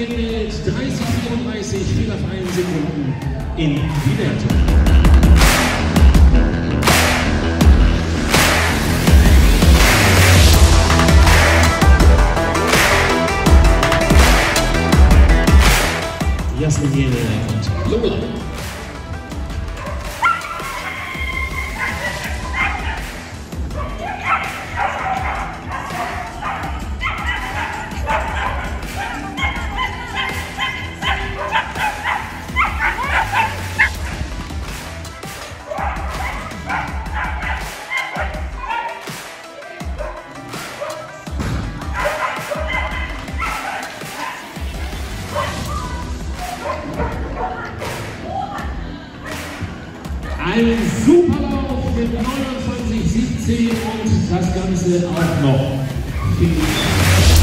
endet 30:34, fehlerfreien Sekunden in die Wertung. Jasmin Jene und Lola. Ein super Lauf mit 29,17 und das Ganze auch noch.